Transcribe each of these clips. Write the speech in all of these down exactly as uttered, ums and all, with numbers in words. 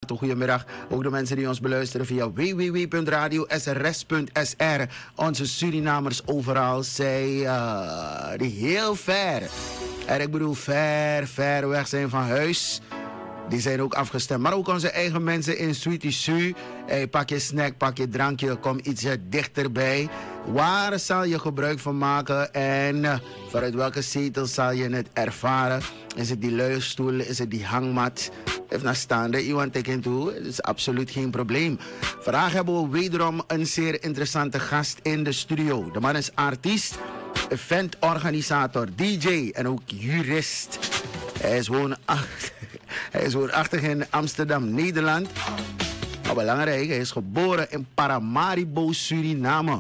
harte goedemiddag. Ook de mensen die ons beluisteren via w w w punt radio s r s punt s r. Onze Surinamers overal, zij uh, die heel ver, en ik bedoel ver, ver weg zijn van huis. Die zijn ook afgestemd. Maar ook onze eigen mensen in Sweetie Su. Hey, pak je snack, pak je drankje, kom iets dichterbij. Waar zal je gebruik van maken en uh, vanuit welke zetel zal je het ervaren? Is het die luierstoel, is het die hangmat? Even naar staande, iemand tekent toe. Dat is absoluut geen probleem. Vandaag hebben we wederom een zeer interessante gast in de studio. De man is artiest, eventorganisator, D J en ook jurist. Hij is woonachtig, hij is woonachtig in Amsterdam, Nederland. Maar belangrijk, hij is geboren in Paramaribo, Suriname.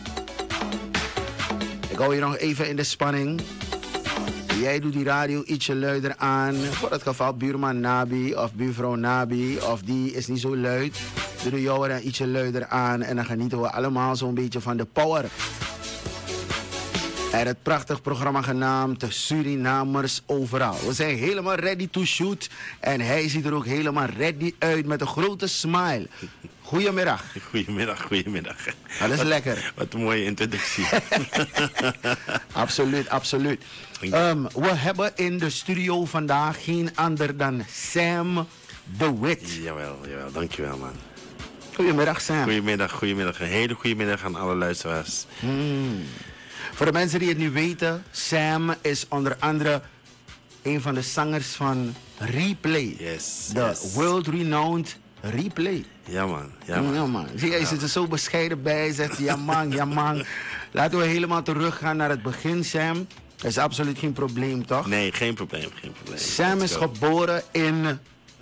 Ik hou je nog even in de spanning. Jij doet die radio ietsje luider aan. Voor het geval buurman Nabi of buurvrouw Nabi of die is niet zo luid. Doe de jouwe dan ietsje luider aan en dan genieten we allemaal zo'n beetje van de power. En het prachtig programma genaamd Surinamers Overal. We zijn helemaal ready to shoot. En hij ziet er ook helemaal ready uit met een grote smile. Goedemiddag. Goedemiddag, goedemiddag. Alles wat, lekker. Wat een mooie introductie. Absoluut, absoluut. Um, we hebben in de studio vandaag geen ander dan Sam de Wit. Jawel, jawel. Dankjewel, man. Goedemiddag, Sam. Goedemiddag, goedemiddag. Een hele goede middag aan alle luisteraars. Hmm. Voor de mensen die het nu weten, Sam is onder andere een van de zangers van Replay. Yes. De yes. world-renowned Replay. Ja, man. Ja, man. Ja, man. Zie, hij zit er zo bescheiden bij. Zegt ja, man, ja, man. Laten we helemaal teruggaan naar het begin, Sam. Dat is absoluut geen probleem, toch? Nee, geen probleem, geen probleem. Sam is geboren in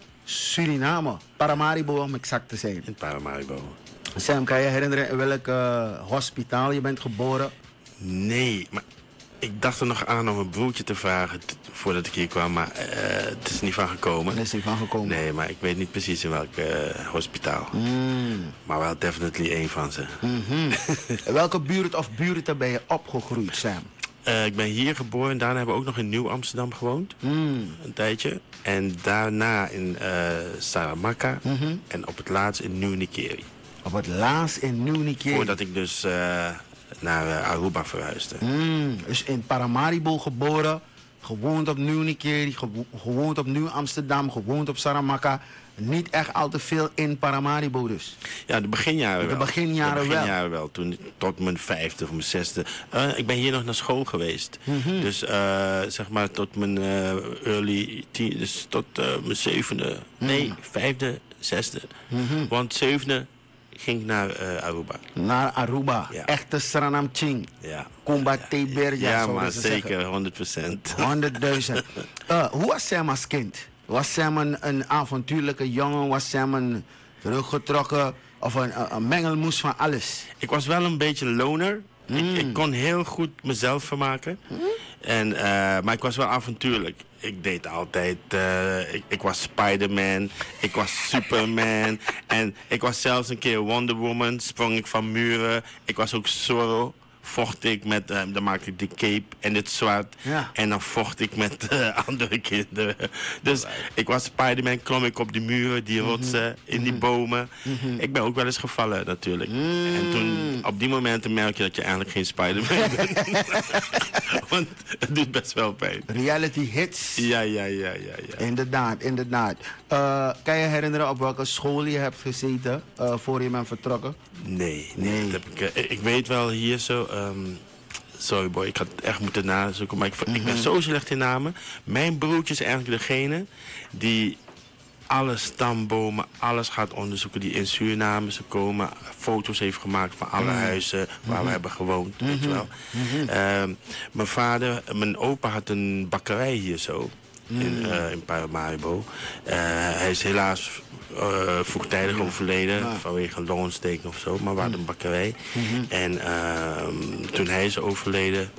Suriname. Paramaribo, om exact te zijn. In Paramaribo. Sam, kan je herinneren in welk uh, hospitaal je bent geboren? Nee, maar ik dacht er nog aan om een broertje te vragen t- voordat ik hier kwam, maar uh, het is niet van gekomen. Er is niet van gekomen. Nee, maar ik weet niet precies in welk uh, hospitaal. Mm. Maar wel definitely één van ze. Mm-hmm. In welke buurt of buurten ben je opgegroeid, Sam? Uh, ik ben hier geboren en daarna hebben we ook nog in Nieuw-Amsterdam gewoond. Mm. Een tijdje. En daarna in uh, Saramaka Mm-hmm. en op het laatst in Nieuw-Nikeri. Op het laatst in Nieuw-Nikeri. Voordat ik dus uh, naar uh, Aruba verhuisde. Mm. Dus in Paramaribo geboren, gewoond op Nieuw-Nikeri, gewo- gewoond op Nieuw-Amsterdam, gewoond op Saramaka. Niet echt al te veel in Paramaribo dus. Ja, de beginjaren De wel. beginjaren de wel. beginjaren wel. Toen, tot mijn vijfde of mijn zesde. Uh, ik ben hier nog naar school geweest. Mm-hmm. Dus uh, zeg maar tot mijn uh, early teen, dus tot uh, mijn zevende. Mm. Nee, vijfde, zesde. Mm-hmm. Want zevende ging ik naar uh, Aruba. Naar Aruba. Ja. Echte Suriname Ching. Ja. Combat ja, Berja, Ja, zouden maar ze zeker, zeggen. honderd procent. honderdduizend. Uh, hoe was Sam als kind? Was Sam een, een avontuurlijke jongen? Was Sam een teruggetrokken of een, een, een mengelmoes van alles? Ik was wel een beetje loner. Mm. Ik, ik kon heel goed mezelf vermaken. Mm. En, uh, maar ik was wel avontuurlijk. Ik deed altijd... Uh, ik, ik was Spider-Man. Ik was Superman. En ik was zelfs een keer Wonder Woman. Sprong ik van muren. Ik was ook Zorro. Vocht ik met... Uh, dan maakte ik de cape en het zwaard. Ja. En dan vocht ik met uh, andere kinderen. Dus ik was Spider-Man. Klom ik op die muren, die rotsen, mm-hmm. in die bomen. Mm-hmm. Ik ben ook wel eens gevallen natuurlijk. Mm. En toen, op die momenten merk je dat je eigenlijk geen Spider-Man bent. Want het doet best wel pijn. Reality hits. Ja, ja, ja, ja. ja. Inderdaad, inderdaad. Uh, kan je herinneren op welke school je hebt gezeten uh, voor je bent vertrokken? Nee, nee. Nee. Dat heb ik, uh, ik weet wel hier zo... Um, sorry boy, ik had echt moeten nazoeken, maar ik, mm-hmm. ik ben zo slecht in namen. Mijn broertje is eigenlijk degene die alle stambomen, alles gaat onderzoeken die in Suriname ze komen. Foto's heeft gemaakt van alle mm-hmm. huizen waar mm-hmm. we hebben gewoond, mm-hmm. weet je wel. Mm-hmm. Uh, mijn vader, mijn opa had een bakkerij hier zo. Mm. In, uh, in Paramaribo. Uh, hij is helaas uh, vroegtijdig mm. overleden ah. vanwege een longontsteking of zo, maar we hadden een bakkerij. Mm-hmm. En uh, toen hij is overleden,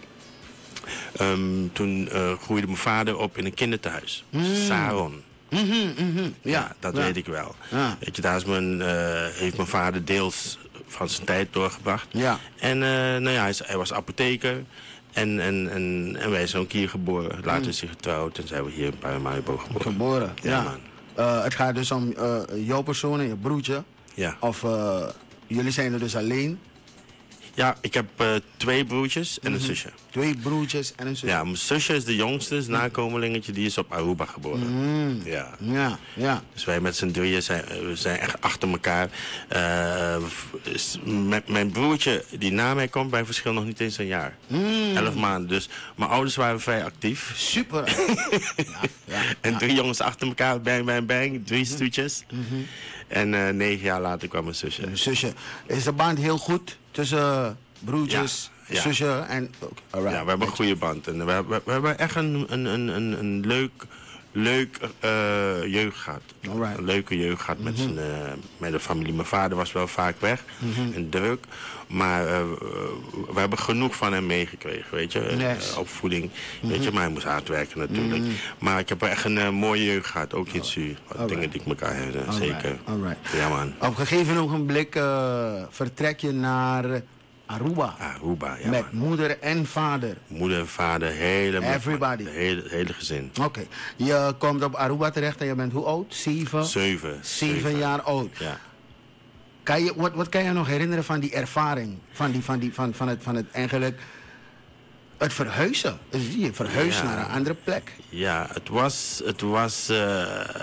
um, toen uh, groeide mijn vader op in een kinderthuis. Mm. Saron. Mm-hmm, mm-hmm. Ja, ja, dat ja. weet ik wel. Ja. Weet je, daar is mijn, uh, heeft mijn vader deels van zijn tijd doorgebracht. Ja. En uh, nou ja, hij, is, hij was apotheker. En, en, en, en wij zijn ook hier geboren. Later is hij getrouwd en zijn we hier in Paramaribo geboren. Geboren, ja. ja. Uh, het gaat dus om uh, jouw persoon en je broertje. Ja. Of uh, jullie zijn er dus alleen? Ja, ik heb uh, twee broertjes en mm-hmm. een zusje. Twee broertjes en een zusje? Ja, mijn zusje is de jongste, is nakomelingetje, die is op Aruba geboren. Mm. Ja. Ja, ja. Dus wij met z'n drieën zijn, we zijn echt achter elkaar. Uh, mijn broertje die na mij komt, bij verschil nog niet eens een jaar. Mm. Elf maanden. Dus mijn ouders waren vrij actief. Super. ja, ja, en ja. drie jongens achter elkaar, bang, bang, bang. Drie stoetjes. Mm-hmm. En uh, negen jaar later kwam mijn zusje. Mijn zusje. Is de band heel goed tussen broertjes, ja, ja. zusje en... Okay, right. Ja, we hebben een goede band. En we, we, we hebben echt een, een, een, een, een leuk, leuk uh, jeugd gehad. Alright. Een leuke jeugd gehad met, mm-hmm. zijn, uh, met de familie. Mijn vader was wel vaak weg mm-hmm. en druk. Maar uh, we hebben genoeg van hem meegekregen, weet je. Yes. Uh, opvoeding, mm-hmm. weet je. Maar hij moest hard werken natuurlijk. Mm-hmm. Maar ik heb echt een uh, mooie jeugd gehad. Ook in Zuur. Wat dingen die ik elkaar heb, uh, zeker. Alright. Ja, man. Op een gegeven ogenblik uh, vertrek je naar Aruba. Aruba, ja, met man. moeder en vader. Moeder en vader, hele, Everybody. Het hele, hele gezin. Oké. Okay. Je komt op Aruba terecht en je bent hoe oud? Zeven? Zeven. Zeven, Zeven. jaar oud. Ja. Kan je, wat, wat kan je nog herinneren van die ervaring? Van, die, van, die, van, van, het, van het eigenlijk... Het verhuizen. Dus je verhuist ja. naar een andere plek. Ja, het was... Het was... Uh,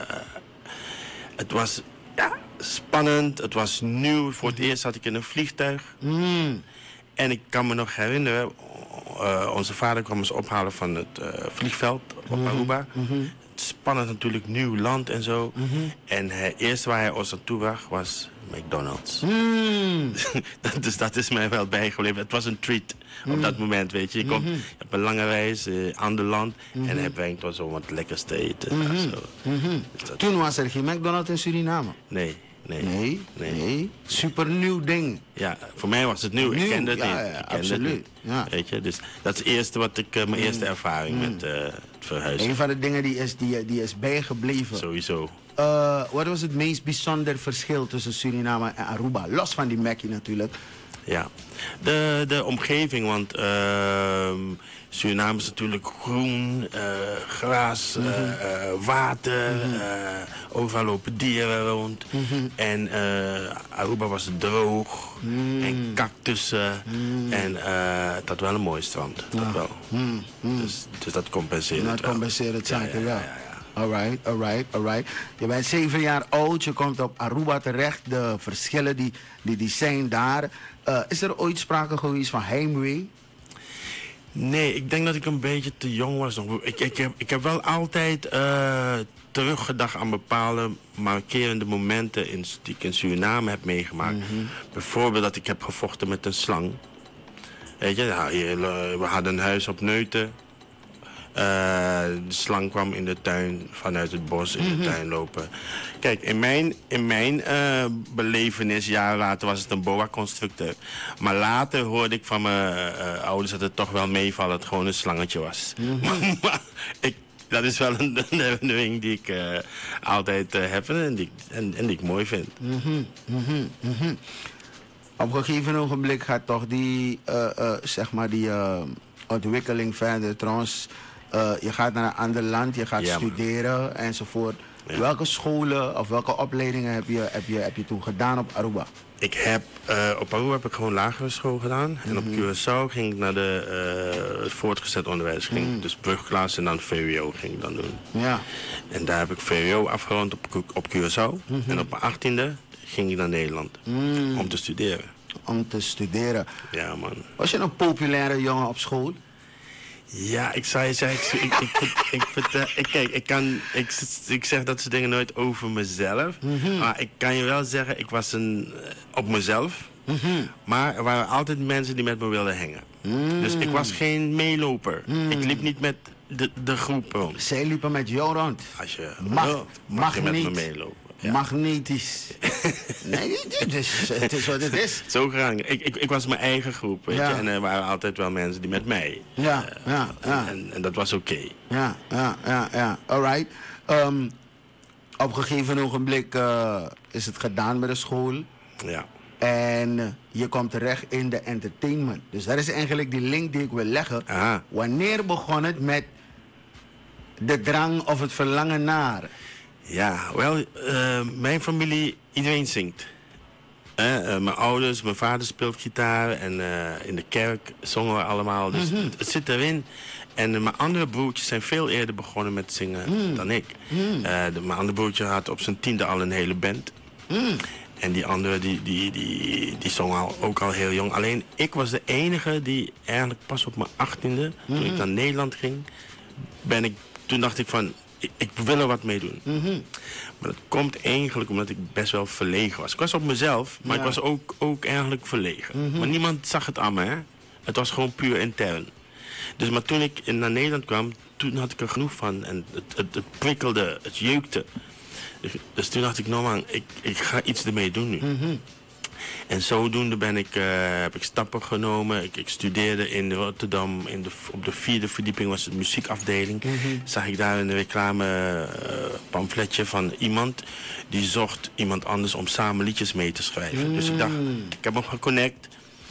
het was... Ja, spannend. Het was nieuw. Voor het eerst zat ik in een vliegtuig. Mm. En ik kan me nog herinneren... Uh, onze vader kwam ons ophalen van het uh, vliegveld op mm-hmm. Aruba. Mm-hmm. Spannend natuurlijk, nieuw land en zo. Mm-hmm. En het eerste waar hij ons naartoe bracht was McDonald's. Mm. Dus dat is mij wel bijgebleven. Het was een treat mm. op dat moment, weet je. Je, komt, mm-hmm. je hebt een lange reis, uh, ander land. Mm-hmm. En hij brengt ons zo wat lekkers te eten. Mm-hmm. Zo. Mm-hmm. Dus dat... Toen was er geen McDonald's in Suriname? Nee. Nee, nee, nee. nee. Super nieuw ding. Ja, voor mij was het nieuw. nieuw. Ik kende het ja, niet. Ja, ik kende absoluut. Het niet. Ja. Weet je, dus dat is het eerste wat ik, uh, mijn mm. eerste ervaring mm. met uh, het verhuizen. Een van de dingen die is, die, die is bijgebleven. Sowieso. Uh, wat was het meest bijzonder verschil tussen Suriname en Aruba? Los van die Mackie natuurlijk. Ja, de, de omgeving, want uh, Suriname is natuurlijk groen, uh, gras, mm-hmm. uh, water, mm-hmm. uh, overal lopen dieren rond. Mm-hmm. En uh, Aruba was droog mm. en cactussen mm. en uh, het had wel een mooi strand. Dat ja. wel. Mm. Mm. Dus, dus dat compenseert dat het wel. Dat compenseert het zeker ja, ja, wel. ja, ja. Alright, alright, alright. Je bent zeven jaar oud, je komt op Aruba terecht. De verschillen die, die, die zijn daar. Uh, is er ooit sprake geweest van heimwee? Nee, ik denk dat ik een beetje te jong was nog. Ik, ik, heb, ik heb wel altijd uh, teruggedacht aan bepaalde markerende momenten in, die ik in Suriname heb meegemaakt. Mm-hmm. Bijvoorbeeld dat ik heb gevochten met een slang. Weet je, ja, hier, we hadden een huis op Neuten. Uh, de slang kwam in de tuin, vanuit het bos in de mm-hmm. tuin lopen. Kijk, in mijn, in mijn uh, belevenis, jaren later, was het een boa-constructeur. Maar later hoorde ik van mijn uh, ouders dat het toch wel meevallen dat het gewoon een slangetje was. Mm-hmm. maar ik, dat is wel een herinnering die ik uh, altijd uh, heb en die, en, en die ik mooi vind. Mm-hmm. Mm-hmm. Mm-hmm. Op een gegeven ogenblik gaat toch die, uh, uh, zeg maar die uh, ontwikkeling verder. Trouwens, uh, je gaat naar een ander land, je gaat ja, studeren man. enzovoort. Ja. Welke scholen of welke opleidingen heb je, heb, je, heb je toen gedaan op Aruba? Ik heb, uh, op Aruba heb ik gewoon lagere school gedaan. Mm-hmm. En op Curaçao ging ik naar de uh, voortgezet onderwijs. Ging mm. dus brugklas en dan V W O ging ik dan doen. Ja. En daar heb ik V W O afgerond op, op Curaçao. Mm-hmm. En op mijn achttiende ging ik naar Nederland. Mm. Om te studeren. Om te studeren. Ja, man. Was je een populaire jongen op school? Ja, ik zou je zeggen, ik, ik, ik, ik, vertel, ik, kijk, ik, kan, ik, ik zeg dat soort dingen nooit over mezelf. Mm-hmm. Maar ik kan je wel zeggen, ik was een, op mezelf. Mm-hmm. Maar er waren altijd mensen die met me wilden hangen. Mm. Dus ik was geen meeloper. Mm. Ik liep niet met de, de groep rond. Zij liepen met jou rond. Als je mag, wil, mag, mag je met me meelopen. Ja. Magnetisch. Nee, het is, het is wat het is. Zo gegaan. Ik, ik, ik was mijn eigen groep, weet ja. je. En er waren altijd wel mensen die met mij. Ja, uh, ja, ja. En, en dat was oké. Okay. Ja, ja, ja, ja. Alright. Um, op een gegeven ogenblik uh, is het gedaan met de school. Ja. En je komt terecht in de entertainment. Dus dat is eigenlijk die link die ik wil leggen. Aha. Wanneer begon het met de drang of het verlangen naar... Ja, wel, uh, mijn familie, iedereen zingt. Uh, uh, mijn ouders, mijn vader speelt gitaar en uh, in de kerk zongen we allemaal. Dus mm-hmm. het, het zit erin. En uh, mijn andere broertjes zijn veel eerder begonnen met zingen mm. dan ik. Mm. Uh, de, mijn andere broertje had op zijn tiende al een hele band. Mm. En die andere, die, die, die, die zong al, ook al heel jong. Alleen ik was de enige die eigenlijk pas op mijn achttiende, mm-hmm. toen ik naar Nederland ging, ben ik, toen dacht ik van, ik, ik wil er wat mee doen. Mm-hmm. Maar dat komt eigenlijk omdat ik best wel verlegen was. Ik was op mezelf, maar ja. ik was ook, ook eigenlijk verlegen. Mm-hmm. Maar niemand zag het aan me, hè. Het was gewoon puur intern. Dus maar toen ik naar Nederland kwam, toen had ik er genoeg van. En het, het, het prikkelde, het jeukte. Dus, dus toen dacht ik, nou man, ik, ik ga iets ermee doen nu. Mm-hmm. En zodoende ben ik, uh, heb ik stappen genomen. Ik, ik studeerde in Rotterdam. In de, op de vierde verdieping was het muziekafdeling. Mm-hmm. Zag ik daar een reclame uh, pamfletje van iemand die zocht iemand anders om samen liedjes mee te schrijven. Mm. Dus ik dacht, ik heb hem geconnect.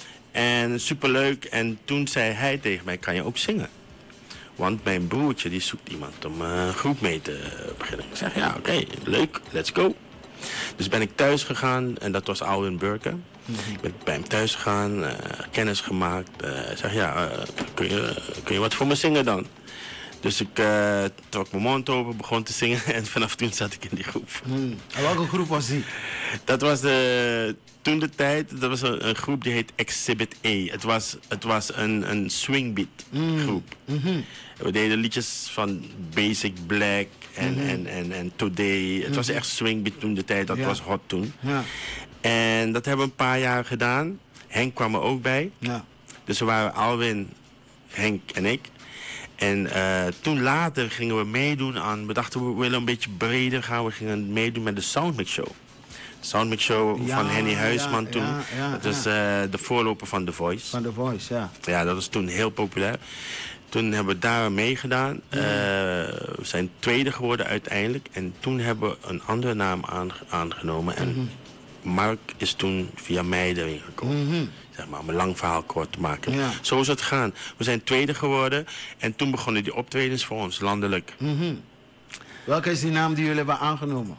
En superleuk. En toen zei hij tegen mij, kan je ook zingen? Want mijn broertje die zoekt iemand om een groep mee te beginnen. Ik zeg, ja, oké, okay, leuk, let's go. Dus ben ik thuis gegaan en dat was Alwin Burke. Mm-hmm. Ik ben bij hem thuis gegaan, uh, kennis gemaakt. Ik uh, zeg, ja, uh, kun, je, kun je wat voor me zingen dan? Dus ik uh, trok mijn mond open, begon te zingen en vanaf toen zat ik in die groep. Mm. En welke groep was die? Dat was de, toen de tijd, dat was een, een groep die heet Exhibit A. Het was, het was een, een swingbeat mm. groep. Mm-hmm. We deden liedjes van Basic Black en, mm-hmm. en, en, en Today. Het mm-hmm. was echt swingbeat toen de tijd, dat ja. was hot toen. Ja. En dat hebben we een paar jaar gedaan. Henk kwam er ook bij. Ja. Dus we waren Alwin, Henk en ik. En uh, toen later gingen we meedoen aan, we dachten we willen een beetje breder gaan. We gingen meedoen met de Soundmix Show. De Soundmix Show ja, van Henny Huisman ja, toen. Ja, ja, dat is uh, de voorloper van The Voice. Van The Voice, ja. Ja, dat was toen heel populair. Toen hebben we daar meegedaan. Ja. Uh, we zijn tweede geworden uiteindelijk. En toen hebben we een andere naam aange aangenomen. En mm-hmm. Mark is toen via mij erin gekomen. Mm-hmm. Zeg maar, om een lang verhaal kort te maken. Ja. Zo is het gegaan. We zijn tweede geworden. En toen begonnen die optredens voor ons, landelijk. Mm-hmm. Welke is die naam die jullie hebben aangenomen?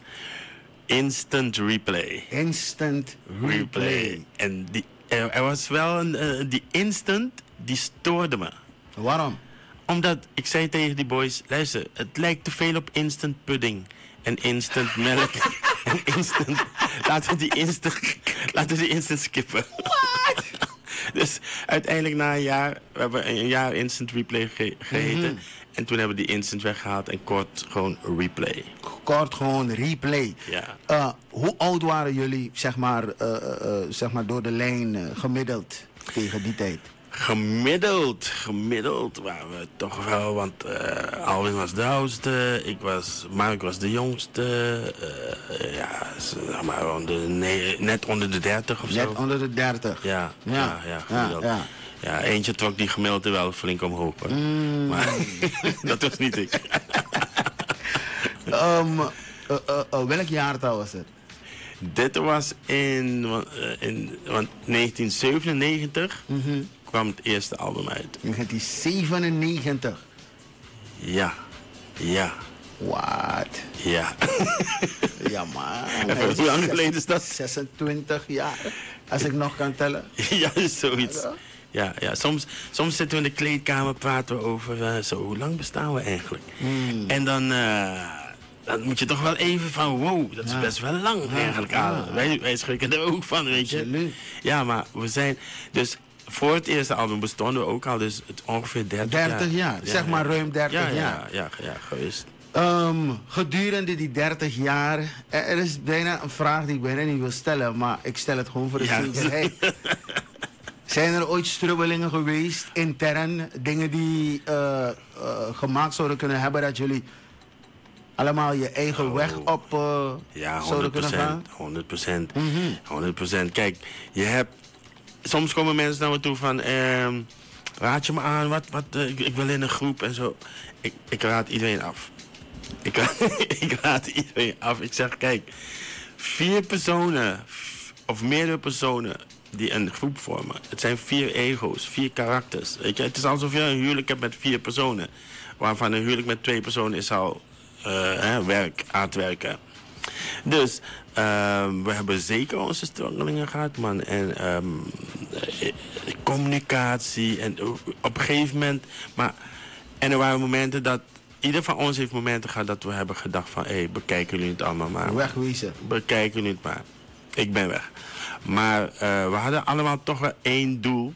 Instant Replay. Instant Replay. replay. En die, er, er was wel een... Uh, die instant, die stoorde me. Waarom? Omdat, ik zei tegen die boys, luister, het lijkt te veel op instant pudding. En instant melk. en instant... Laten we die instant... Laten we die instant skippen. What? Dus uiteindelijk na een jaar... We hebben een jaar instant replay ge geheten. Mm-hmm. En toen hebben we die instant weggehaald en kort gewoon replay. Kort gewoon replay. Ja. Uh, hoe oud waren jullie, zeg maar, uh, uh, zeg maar door de lijn uh, gemiddeld tegen die tijd? Gemiddeld, gemiddeld waren we toch wel, want uh, Alwin was de oudste, ik was, Mark was de jongste, uh, ja, zeg maar onder, nee, net onder de dertig of net zo. Net onder de dertig? Ja, ja, ja, ja, gemiddeld. Ja, ja. Ja, eentje trok die gemiddelde wel flink omhoog, hoor. Mm. Maar dat was niet ik. um, uh, uh, uh, welk jaartal was het? Dit was in, uh, in want negentien zevenennegentig. Mm-hmm. kwam het eerste album uit. negentien zevenennegentig? Ja, ja. Wat? Ja. Ja, maar... Hoe lang geleden is dat? zesentwintig jaar, als ik nog kan tellen. Ja, zoiets. Ja, ja. Soms, soms zitten we in de kleedkamer, praten we over, uh, zo, hoe lang bestaan we eigenlijk? Hmm. En dan... Uh, Dan moet je toch wel even van, wow, dat is ja. best wel lang ja, eigenlijk aan. Ja, ja. Wij, wij schrikken er ook van, weet je. Absoluut. Ja, maar we zijn... Dus voor het eerste album bestonden we ook al, dus het ongeveer dertig jaar. dertig jaar, ja, zeg ja. maar ruim dertig ja, ja, jaar. Ja, ja, ja, geweest. Um, gedurende die dertig jaar, er is bijna een vraag die ik bijna niet wil stellen, maar ik stel het gewoon voor de ja. zekerheid. Zijn er ooit strubbelingen geweest, intern, dingen die uh, uh, gemaakt zouden kunnen hebben dat jullie... allemaal je eigen oh, weg op uh, ja, zouden kunnen gaan? honderd procent. Mm-hmm. honderd procent. Kijk, je hebt... Soms komen mensen naar me toe van... Uh, raad je me aan, wat, wat, uh, ik, ik wil in een groep en zo. Ik, ik raad iedereen af. Ik raad, ik raad iedereen af. Ik zeg, kijk... Vier personen, of meerdere personen... die een groep vormen. Het zijn vier ego's, vier karakters. Weet je? Het is alsof je een huwelijk hebt met vier personen. Waarvan een huwelijk met twee personen is al... uh, werk, aardwerken. Dus um, we hebben zeker onze struggelingen gehad, man. En um, communicatie en op een gegeven moment... Maar, en er waren momenten dat... Ieder van ons heeft momenten gehad dat we hebben gedacht van... Hé, hey, bekijken jullie het allemaal maar. Wegwezen. Bekijken jullie het maar. Ik ben weg. Maar uh, we hadden allemaal toch wel één doel.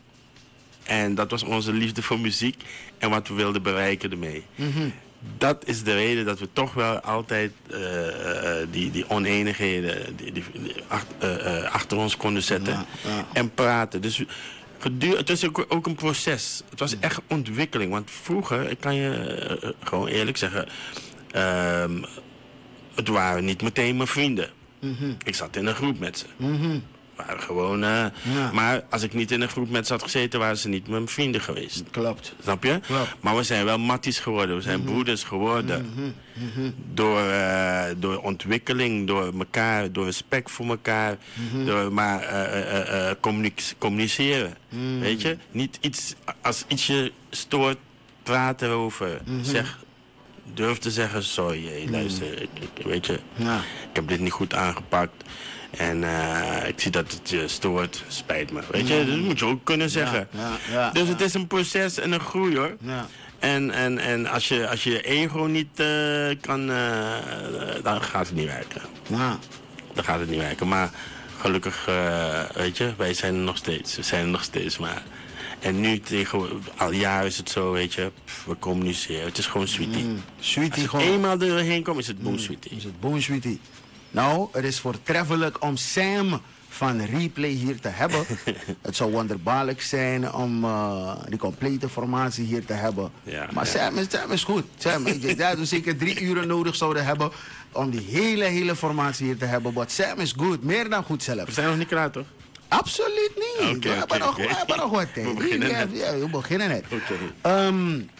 En dat was onze liefde voor muziek. En wat we wilden bereiken ermee. Mm-hmm. Dat is de reden dat we toch wel altijd uh, die, die oneenigheden die, die, die achter, uh, achter ons konden zetten. Ja, ja. En praten. Dus geduur, het was ook, ook een proces. Het was echt ontwikkeling. Want vroeger, ik kan je uh, gewoon eerlijk zeggen... Uh, het waren niet meteen mijn vrienden. Mm-hmm. Ik zat in een groep met ze. Mm-hmm. Waren gewoon, uh, ja. Maar als ik niet in een groep met ze had gezeten, waren ze niet mijn vrienden geweest. Klopt. Snap je? Klopt. Maar we zijn wel matties geworden. We zijn mm-hmm. broeders geworden. Mm-hmm. Mm-hmm. Door, uh, door ontwikkeling, door elkaar, door respect voor elkaar. Mm-hmm. Door maar uh, uh, uh, communic- communiceren. Mm-hmm. Weet je? Niet iets, als iets je stoort, praat erover. Mm-hmm. Zeg, durf te zeggen, sorry, hey, luister, mm-hmm. ik, ik, weet je, ja. ik heb dit niet goed aangepakt. En uh, ik zie dat het je stoort, spijt me. Weet je, mm. dat moet je ook kunnen zeggen. Ja, ja, ja, dus ja. het is een proces en een groei, hoor. Ja. En, en, en als je als je ego niet uh, kan, uh, dan gaat het niet werken. Ja. Dan gaat het niet werken. Maar gelukkig, uh, weet je, wij zijn er nog steeds. We zijn er nog steeds, maar... En nu, tegen, al jaren is het zo, weet je, pff, we communiceren. Het is gewoon sweetie. Mm. Sweetie als je gewoon... eenmaal erheen komt, is het boom sweetie. Mm. Is het boom sweetie. Nou, het is voortreffelijk om Sam van Replay hier te hebben. Het zou wonderbaarlijk zijn om uh, die complete formatie hier te hebben. Ja, maar ja. Sam, is, Sam is goed. Sam, ik denk dat we zeker drie uren nodig zouden hebben om die hele, hele formatie hier te hebben. Maar Sam is goed, meer dan goed zelf. We zijn nog niet klaar, toch? Absoluut niet. Okay, we, okay, hebben nog, okay. we hebben nog wat tijd. We beginnen net. Ja, we beginnen net. Okay. Um,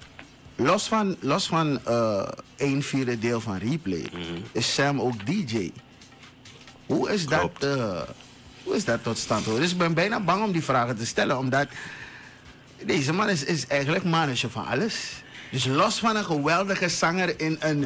los van, los van uh, een vierde deel van Replay mm-hmm. is Sam ook D J. Hoe is, dat, uh, hoe is dat tot stand? Dus ik ben bijna bang om die vragen te stellen, omdat deze man is, is eigenlijk mannetje van alles. Dus los van een geweldige zanger in een,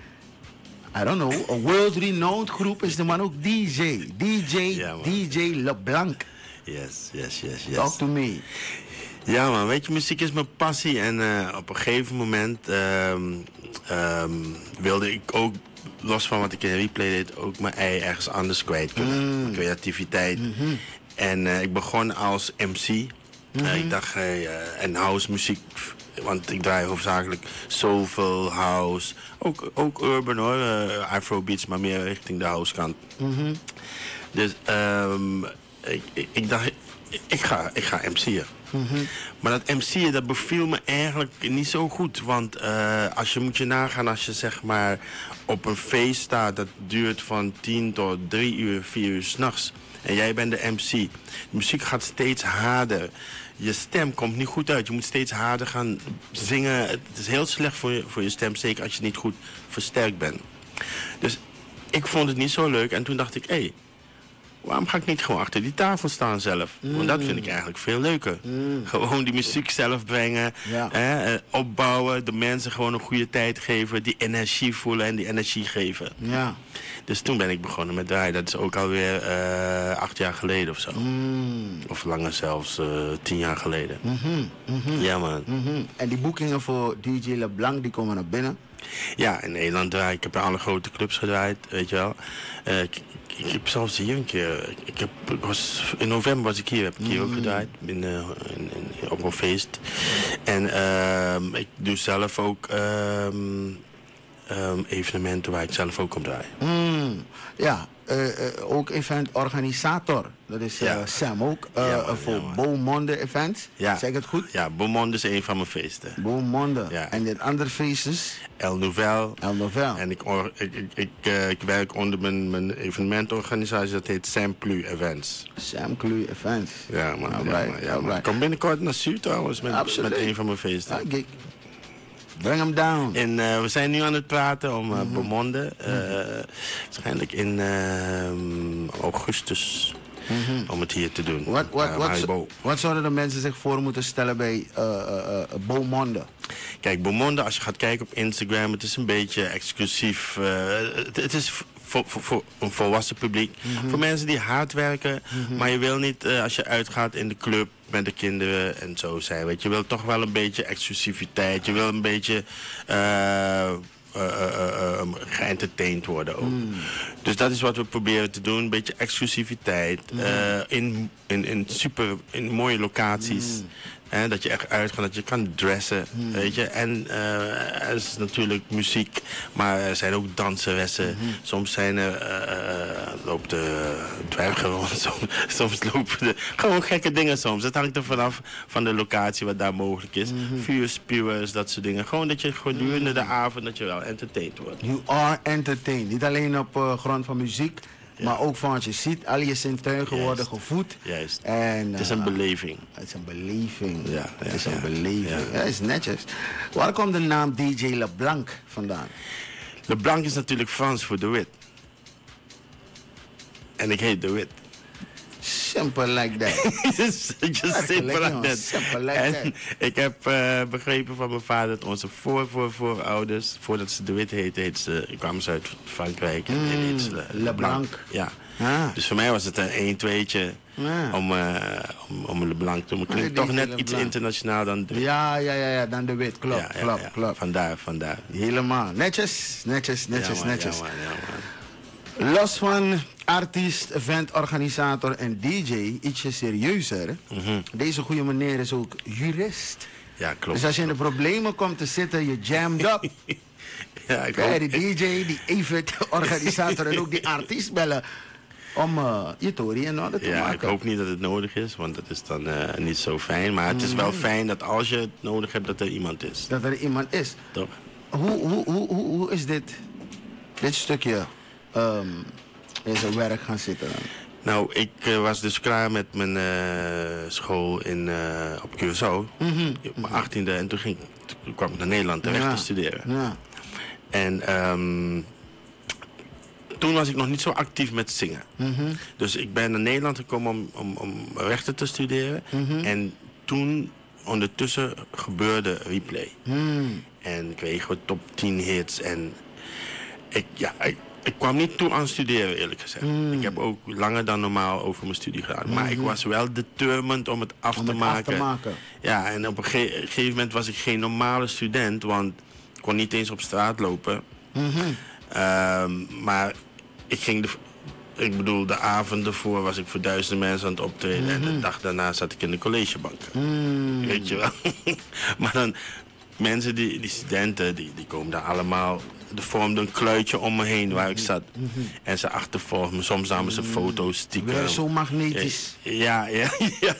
I don't know, een world-renowned groep, is de man ook D J. D J, ja, D J LeBlanc. Yes, yes, yes, yes. Talk to me. Ja, man, weet je, muziek is mijn passie. En uh, op een gegeven moment um, um, wilde ik ook, los van wat ik in Replay deed, ook mijn ei ergens anders kwijt kunnen. Mm. Creativiteit. Mm-hmm. En uh, ik begon als M C. Mm-hmm. Uh, ik dacht, hey, uh, en house muziek, want ik draai hoofdzakelijk soulful, house. Ook, ook urban, hoor. Uh, Afrobeats, maar meer richting de house kant. Mm-hmm. Dus um, ik, ik, ik dacht, ik ga, ik ga M C'en. Mm-hmm. Maar dat M C'en, dat beviel me eigenlijk niet zo goed. Want uh, als je moet je nagaan, als je zeg maar op een feest staat, dat duurt van tien tot drie uur, vier uur 's nachts. En jij bent de M C. De muziek gaat steeds harder. Je stem komt niet goed uit. Je moet steeds harder gaan zingen. Het is heel slecht voor je, voor je stem, zeker als je niet goed versterkt bent. Dus ik vond het niet zo leuk. En toen dacht ik, hé, hey, waarom ga ik niet gewoon achter die tafel staan zelf? Mm. Want dat vind ik eigenlijk veel leuker. Mm. Gewoon die muziek zelf brengen, ja. hè, opbouwen, de mensen gewoon een goede tijd geven, die energie voelen en die energie geven. Ja. Dus toen ben ik begonnen met draaien. Dat is ook alweer uh, acht jaar geleden of zo. Mm. Of langer zelfs, uh, tien jaar geleden. Mm-hmm. Mm-hmm. Ja, man. Mm-hmm. En die boekingen voor D J LeBlanc, die komen naar binnen? Ja, in Nederland draai ik. Ik heb in alle grote clubs gedraaid, weet je wel. Uh, ik, ik, ik heb zelfs hier een keer... Ik heb, ik was, in november was ik hier, heb ik hier mm. ook gedraaid. In, uh, in, in, op een feest. En uh, ik doe zelf ook... Uh, Um, evenementen waar ik zelf ook op draai. Mm, ja, uh, uh, ook eventorganisator. Dat is uh, ja. Sam ook. Uh, ja, man, voor ja, Beaumonde Events. Ja. Zeg ik het goed? Ja, Beaumonde is een van mijn feesten. Beaumonde. Ja. En dit andere feest is? El Nouvel. El Nouvel. En ik, or, ik, ik, ik, uh, ik werk onder mijn, mijn evenementorganisatie. Dat heet Sam Clu Events. Sam Clu Events. Ja, man. All ja, right, man, ja, all man. Right. Ik kom binnenkort naar Zuid trouwens met, met een van mijn feesten. Ja, bring them down. En uh, we zijn nu aan het praten om uh, mm-hmm. Beaumonde. Uh, mm-hmm. Waarschijnlijk in uh, augustus. Mm-hmm. Om het hier te doen. Wat, wat, uh, wat, zo, wat zouden de mensen zich voor moeten stellen bij uh, uh, uh, Beaumonde? Kijk, Beaumonde, als je gaat kijken op Instagram, het is een beetje exclusief. Uh, het, het is voor, voor, voor een volwassen publiek. Mm-hmm. Voor mensen die hard werken. Mm-hmm. Maar je wil niet, uh, als je uitgaat in de club met de kinderen en zo zijn. Weet je, je wil toch wel een beetje exclusiviteit. Je wil een beetje uh, uh, uh, uh, geëntertained worden ook. Mm. Dus dat is wat we proberen te doen. Een beetje exclusiviteit. Mm. Uh, in, in, in super in mooie locaties. Mm. He, dat je echt uitgaat, dat je kan dressen, mm. weet je. En uh, er is natuurlijk muziek, maar er zijn ook danseressen. Mm-hmm. Soms zijn er, uh, loopt de dwergen rond, soms, soms lopen de... Gewoon gekke dingen soms. Het hangt er vanaf van de locatie wat daar mogelijk is. Mm-hmm. Vuurspuwers, dat soort dingen. Gewoon dat je gedurende mm-hmm. de avond, dat je wel entertained wordt. You are entertained. Niet alleen op uh, grond van muziek. Ja. Maar ook van wat je ziet, al je zintuigen worden gevoed. Juist. En, uh, het is een beleving. Het is een beleving. Ja, ja, het is een ja. beleving. Ja. Ja, dat is netjes. Waar komt de naam D J LeBlanc vandaan? LeBlanc is natuurlijk Frans voor de wit. En ik heet de wit. Simple like that. just just simple like that. Simple like en that. ik heb uh, begrepen van mijn vader dat onze voor, voor, voorouders, voordat ze de wit heette, heette ze, kwamen ze uit Frankrijk. Mm, en heette ze Le, LeBlanc. LeBlanc. Ja. Ah. Dus voor mij was het een één tweetje ah. om, uh, om, om LeBlanc te doen. Het klinkt toch net LeBlanc. Iets internationaal dan de wit. Ja, ja, ja, ja, dan de wit. Klopt, ja, ja, klopt, ja. klopt. Vandaar, vandaar. Helemaal. Netjes, netjes, netjes, ja, man, netjes. Ja, man, ja, man. Los van artiest, eventorganisator en D J, ietsje serieuzer. Mm-hmm. Deze goede meneer is ook jurist. Ja, klopt. Dus als je in de problemen komt te zitten, je jammed up. ja, ik kan je die D J, die eventorganisator en ook die artiest bellen om uh, je tory in orde te ja, maken. Ik hoop niet dat het nodig is, want dat is dan uh, niet zo fijn. Maar het is wel fijn dat als je het nodig hebt, dat er iemand is. Dat er iemand is. Toch? Hoe, hoe, hoe, hoe, hoe is dit, dit stukje um, in zijn werk gaan zitten dan? Nou, ik uh, was dus klaar met mijn uh, school in, uh, op Curaçao. Mm-hmm. Op mijn achttiende en toen, ging, toen kwam ik naar Nederland terecht ja. te studeren. Ja. En um, toen was ik nog niet zo actief met zingen. Mm-hmm. Dus ik ben naar Nederland gekomen om, om, om rechten te studeren. Mm-hmm. En toen ondertussen gebeurde Replay. Mm. En kregen we top tien hits. En ik, ja, ik, ik kwam niet toe aan studeren, eerlijk gezegd. Mm. Ik heb ook langer dan normaal over mijn studie gedaan. Mm-hmm. Maar ik was wel determined om het af, om te, het maken. af te maken. Ja, en op een ge- gegeven moment was ik geen normale student. Want ik kon niet eens op straat lopen. Mm-hmm. Um, maar ik ging de... Ik bedoel, de avond ervoor was ik voor duizenden mensen aan het optreden. Mm-hmm. En de dag daarna zat ik in de collegebanken. Mm. Weet je wel. Maar dan, mensen, die, die studenten, die, die komen daar allemaal... Er vormde een kluitje om me heen waar ik zat. Mm-hmm. En ze achtervolgden me. Soms namen ze foto's stiekem. Weer zo magnetisch. Ja, ja, ja.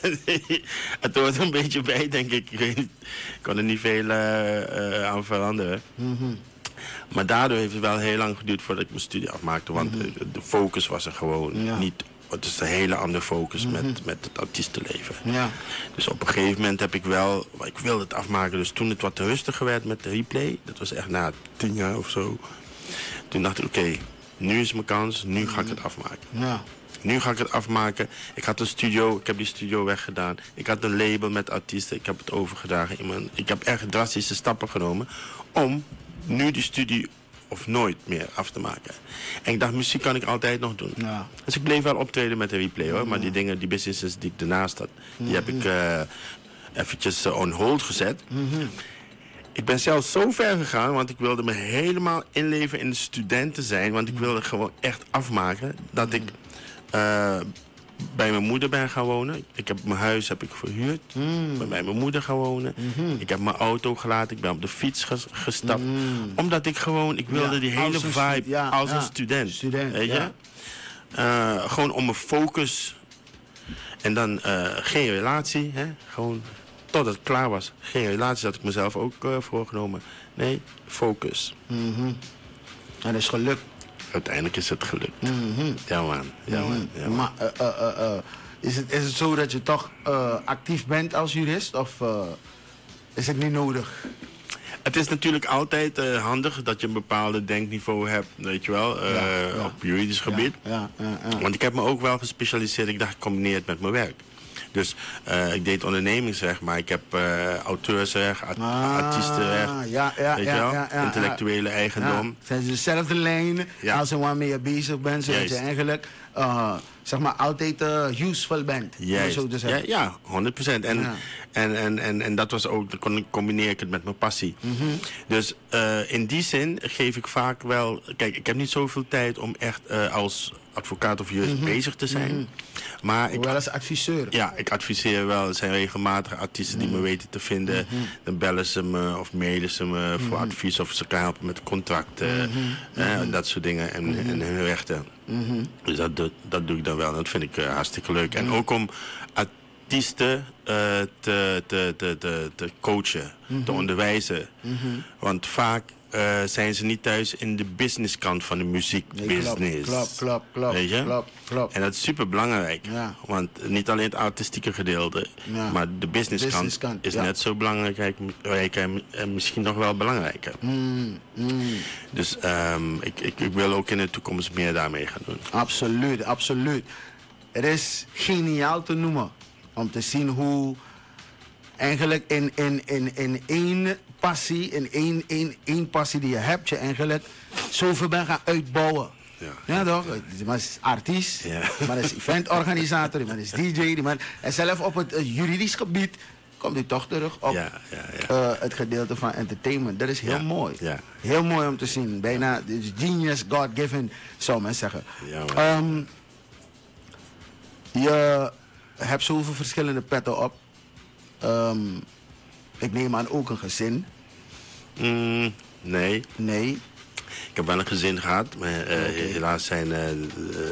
Het hoort een beetje bij, denk ik. Ik weet niet, ik kon er niet veel uh, uh, aan veranderen. Mm-hmm. Maar daardoor heeft het wel heel lang geduurd voordat ik mijn studie afmaakte. Want mm-hmm. de, de focus was er gewoon ja. niet. Het is een hele andere focus mm-hmm. met, met het artiestenleven. Ja. Dus op een gegeven moment heb ik wel... Ik wilde het afmaken. Dus toen het wat rustiger werd met de Replay... Dat was echt na tien jaar of zo. Toen dacht ik, oké, okay, nu is mijn kans. Nu mm-hmm. ga ik het afmaken. Ja. Nu ga ik het afmaken. Ik had een studio. Ik heb die studio weggedaan. Ik had een label met artiesten. Ik heb het overgedragen. Ik heb echt drastische stappen genomen... om nu die studie of nooit meer af te maken. En ik dacht, muziek kan ik altijd nog doen. Ja. Dus ik bleef wel optreden met de Replay, hoor. Ja. Maar die dingen, die businesses die ik ernaast had... die mm-hmm. heb ik uh, eventjes uh, on hold gezet. Mm-hmm. Ik ben zelfs zo ver gegaan... want ik wilde me helemaal inleven in de studenten zijn... want ik wilde gewoon echt afmaken... dat ik... Uh, bij mijn moeder ben gaan wonen. Ik heb mijn huis heb ik verhuurd. Mm. Ik ben bij mijn moeder gaan wonen. Mm-hmm. Ik heb mijn auto gelaten. Ik ben op de fiets ges- gestapt. Mm. Omdat ik gewoon... Ik wilde ja, die hele vibe stu- ja, als ja. een student. student weet je? Ja. Uh, gewoon om mijn focus. En dan uh, geen relatie. Hè? Gewoon totdat het klaar was. Geen relatie had ik mezelf ook uh, voorgenomen. Nee, focus. Mm-hmm. En dat is gelukt. Uiteindelijk is het gelukt. Mm-hmm. Ja, man. Ja, man. Mm-hmm. Ja, man. Maar uh, uh, uh, uh, is, het, is het zo dat je toch uh, actief bent als jurist? Of uh, is het niet nodig? Het is natuurlijk altijd uh, handig dat je een bepaalde denkniveau hebt, weet je wel, uh, ja, ja. op juridisch gebied. Ja, ja, ja, ja. Want ik heb me ook wel gespecialiseerd. Ik dacht, ik combineer het met mijn werk. Dus uh, ik deed ondernemingsrecht, maar ik heb uh, auteursrecht, art ah, artiestenrecht, ja, ja, weet ja, je wel? Ja, ja, intellectuele ja. eigendom. Ja. Zijn ze dezelfde lijn ja. als waarmee je bezig bent, zodat je eigenlijk uh, zeg maar altijd uh, useful bent. Juist. Zo te ja, ja, honderd procent. En, ja. en, en, en, en dat was ook, dan combineer ik het met mijn passie. Mm-hmm. Dus uh, in die zin geef ik vaak wel... Kijk, ik heb niet zoveel tijd om echt uh, als advocaat of jurist mm-hmm. bezig te zijn. Mm-hmm. Maar ik, wel als adviseur. Ja, ik adviseer wel. Er zijn regelmatig artiesten die mm-hmm. me weten te vinden. Mm-hmm. Dan bellen ze me of mailen ze me mm-hmm. voor advies of ze kan helpen met contracten. Mm-hmm. Eh, mm-hmm. Dat soort dingen en, mm-hmm. en hun rechten. Mm-hmm. Dus dat, dat, dat doe ik dan wel. Dat vind ik uh, hartstikke leuk. Mm-hmm. En ook om artiesten uh, te, te, te, te, te coachen, mm-hmm. te onderwijzen. Mm-hmm. Want vaak uh, zijn ze niet thuis in de businesskant van de muziekbusiness. Nee, klopt, klopt, klopt, Weet je? klopt, klopt. En dat is super belangrijk. Ja. Want niet alleen het artistieke gedeelte, ja. maar de businesskant business is ja. net zo belangrijk en misschien nog wel belangrijker. Mm, mm. Dus um, ik, ik, ik wil ook in de toekomst meer daarmee gaan doen. Absoluut, absoluut. Het is geniaal te noemen om te zien hoe eigenlijk in, in, in, in één passie, in één, één, één passie die je hebt, je eigenlijk zoveel bent gaan uitbouwen. Ja, ja toch? Die man is artiest, ja. die man is eventorganisator, die man is D J, die man... En zelf op het uh, juridisch gebied komt hij toch terug op ja, ja, ja. Uh, het gedeelte van entertainment. Dat is heel ja, mooi. Ja. Heel mooi om te zien. Bijna genius, God-given, zou men zeggen. Ja, um, je hebt zoveel verschillende petten op. Um, ik neem aan ook een gezin. Mm, nee. Nee. Ik heb wel een gezin gehad, maar uh, okay. helaas zijn... Uh, uh,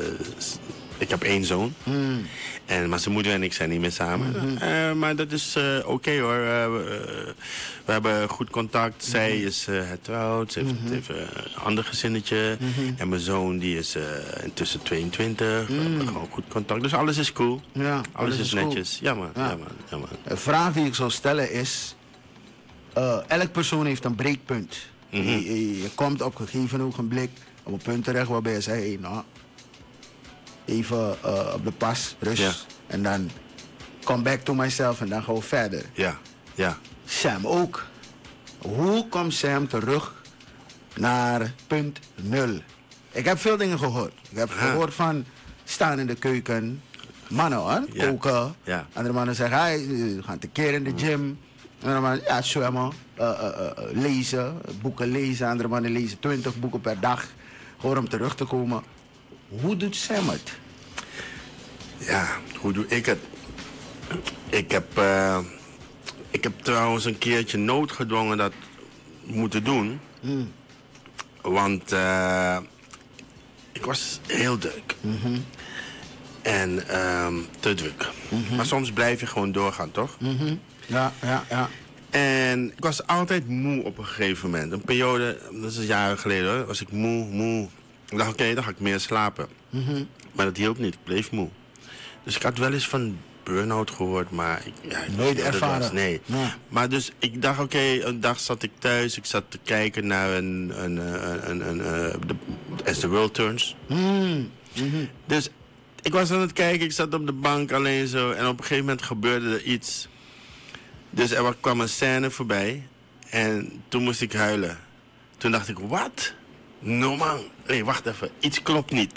ik heb één zoon. Mm. En, maar zijn moeder en ik zijn niet meer samen. Mm-hmm. Uh, maar dat is uh, oké okay, hoor. Uh, we, uh, we hebben goed contact. Mm-hmm. Zij is uh, getrouwd. Ze heeft, mm-hmm. heeft uh, een ander gezinnetje. Mm-hmm. En mijn zoon die is uh, intussen tweeëntwintig. Mm. We hebben gewoon goed contact. Dus alles is cool. Ja, alles, alles is, is netjes. Cool. Ja, man. Ja. Ja, man. Ja, man. Een vraag die ik zou stellen is... Uh, elk persoon heeft een breekpunt. Mm-hmm. je, je, je komt op een gegeven ogenblik op een punt terecht waarbij je zegt... Hey, nou, even uh, op de pas, rust. Ja. En dan come back to myself en dan gaan we verder. Ja, ja. Sam ook. Hoe komt Sam terug naar punt nul? Ik heb veel dingen gehoord. Ik heb ha. gehoord van staan in de keuken. Mannen hoor, ja. koken. Ja. Andere mannen zeggen, hey, we gaan tekeer in de gym. Andere mannen, ja, zwemmen. Uh, uh, uh, lezen, boeken lezen. Andere mannen lezen twintig boeken per dag. Gewoon om terug te komen. Hoe doet Sam het? Ja, hoe doe ik het? Ik heb, uh, ik heb trouwens een keertje noodgedwongen dat moeten doen. Mm. Want uh, ik was heel druk. Mm-hmm. En uh, te druk. Mm-hmm. Maar soms blijf je gewoon doorgaan, toch? Mm-hmm. Ja, ja, ja. En ik was altijd moe op een gegeven moment. Een periode, dat is jaren geleden hoor, was ik moe, moe. Ik dacht, oké, okay, dan ga ik meer slapen. Mm-hmm. Maar dat hielp niet, ik bleef moe. Dus ik had wel eens van burn-out gehoord, maar... Ik, ja, ik nooit ervaren? Was, nee. Ja. Maar dus ik dacht, oké, okay, een dag zat ik thuis. Ik zat te kijken naar een... een, een, een, een uh, de, As the World Turns. Mm. Mm-hmm. Dus ik was aan het kijken, ik zat op de bank alleen zo. En op een gegeven moment gebeurde er iets. Dus er kwam een scène voorbij. En toen moest ik huilen. Toen dacht ik, wat? No man. Nee, wacht even. Iets klopt niet.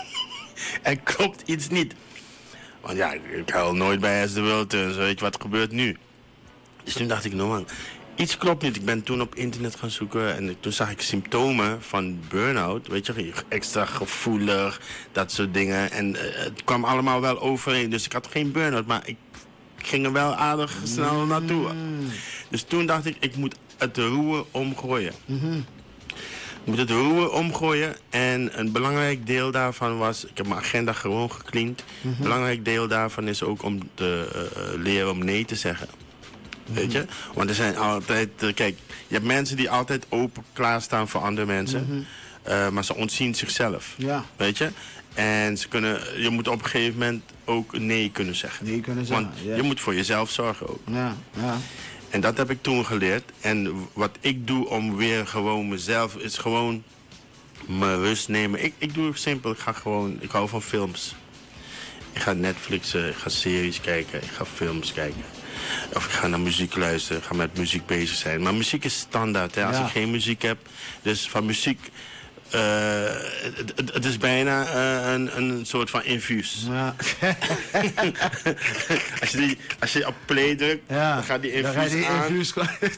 Er klopt iets niet. Want ja, ik huil nooit bij As the World Turns. Weet je, wat gebeurt nu? Dus toen dacht ik, no man. Iets klopt niet. Ik ben toen op internet gaan zoeken. En toen zag ik symptomen van burn-out. Weet je, extra gevoelig. Dat soort dingen. En uh, het kwam allemaal wel overeen. Dus ik had geen burn-out. Maar ik ging er wel aardig snel naartoe. Mm. Dus toen dacht ik, ik moet het roer omgooien. Mm-hmm. Ik moet het roer omgooien. En een belangrijk deel daarvan was... Ik heb mijn agenda gewoon gecleand. Mm-hmm. Een belangrijk deel daarvan is ook om te uh, leren om nee te zeggen. Mm-hmm. Weet je? Want er zijn altijd... Uh, kijk, je hebt mensen die altijd open klaarstaan voor andere mensen. Mm-hmm. uh, maar ze ontzien zichzelf. Ja. Weet je? En ze kunnen, je moet op een gegeven moment ook nee kunnen zeggen. Nee kunnen zeggen, Want ja. je moet voor jezelf zorgen ook. Ja, ja. En dat heb ik toen geleerd. En wat ik doe om weer gewoon mezelf... is gewoon mijn rust nemen. Ik, ik doe het simpel. Ik ga gewoon... Ik hou van films. Ik ga Netflixen, ik ga series kijken, ik ga films kijken. Of ik ga naar muziek luisteren, ik ga met muziek bezig zijn. Maar muziek is standaard, hè? Als Ja. ik geen muziek heb. Dus van muziek, uh, het, het, het is bijna uh, een, een soort van infuus. Ja. als, je die, als je op play drukt, Ja. dan gaat die Dan infuus ga je die aan. infuus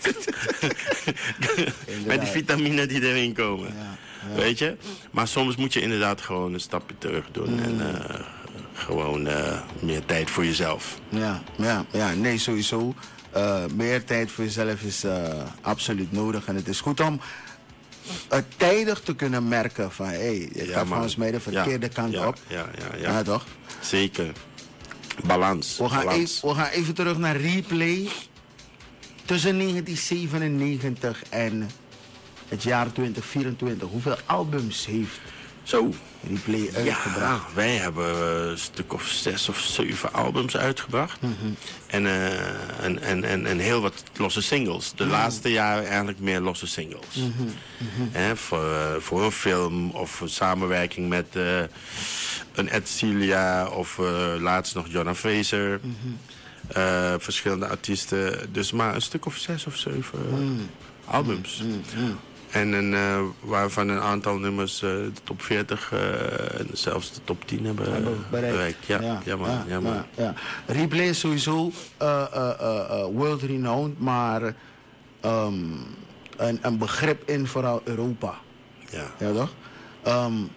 Met die vitamine die erin komen. Ja, ja. Weet je? Maar soms moet je inderdaad gewoon een stapje terug doen. Mm. En uh, gewoon uh, meer tijd voor jezelf. Ja, ja, ja, nee, sowieso. Uh, meer tijd voor jezelf is uh, absoluut nodig. En het is goed om uh, tijdig te kunnen merken van... hé, hey, het Ja, gaat man. volgens mij de verkeerde Ja, kant ja, op. Ja, ja, ja. Ja, toch? Zeker. Balans. We gaan, Balans. even, we gaan even terug naar Replay. Tussen negentien zevenennegentig en het jaar twintig vierentwintig. Hoeveel albums heeft Zo. Replay uitgebracht? Ja, wij hebben een stuk of zes of zeven albums uitgebracht. Mm-hmm. En, uh, en, en, en, en heel wat losse singles. De Mm-hmm. laatste jaren eigenlijk meer losse singles. Mm-hmm. Mm-hmm. Hè, voor, uh, voor een film of voor samenwerking met uh, een Ed Celia of uh, laatst nog Jonna Fraser. Mm-hmm. Uh, verschillende artiesten. Dus maar een stuk of zes of zeven Mm. albums. Mm, mm. En een, uh, waarvan een aantal nummers uh, de top veertig uh, en zelfs de top tien hebben, Hebben bereikt. bereikt. Ja, ja, ja, man, ja, ja, man. Ja, ja. Replay is sowieso uh, uh, uh, uh, world renowned, maar um, een, een begrip in vooral Europa. Ja. Ja, toch? Um,